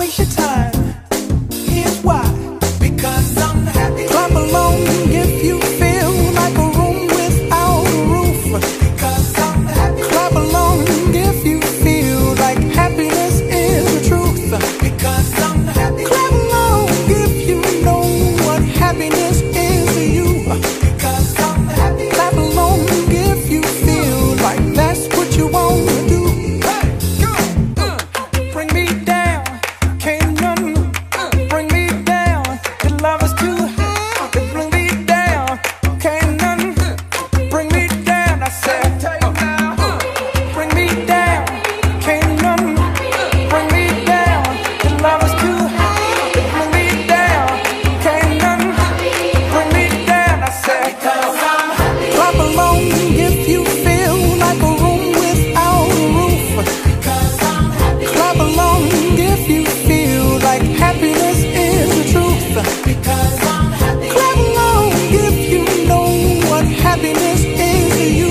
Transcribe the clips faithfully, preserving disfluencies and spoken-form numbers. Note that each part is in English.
waste your time. Here's why. Because I'm happy. Clap along if you feel like a room without a roof. Because I'm happy. Clap along if you feel like happiness is the truth. Because I'm happy. Clap along if you know what happiness is to you. Because I'm happy. Clap along if you feel like that's what you want to do. Hey, go. Uh, bring me down, can't none uh, bring me down. Your love is too high. Bring me down, can't none uh, bring me down. I said, uh, bring me down, can't none uh, bring me down. Your love is too high. Bring me down, can't none uh, bring me down. I said, clap along if you feel like a room without a roof. Clap along if you feel like happiness is the truth. Clap along if you know what happiness is to you.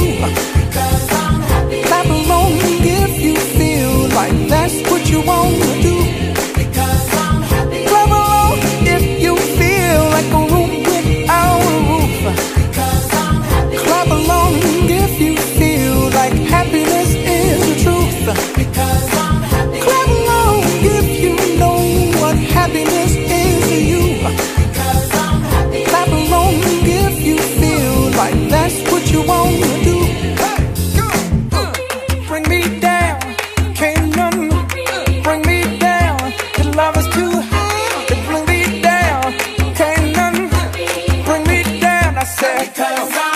Clap along if you feel like that's what you want to do. Clap along if you feel like a room without a roof. Clap along if you feel like happiness is the truth. Clap along if you know what happiness is to you. Clap along if you feel like that's what you want to do. Hey, go. Uh, bring me down, can't none uh, bring me down. Your love is too high. Bring me down, can't none uh, bring me down. I said,